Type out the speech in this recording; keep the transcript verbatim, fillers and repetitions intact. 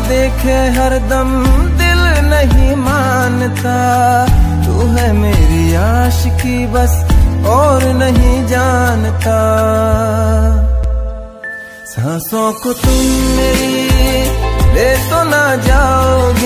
देखे हरदम दिल नहीं मानता। तू है मेरी आशिकी बस और नहीं जानता। सांसों को तुम मेरी ले तो ना जाओगी,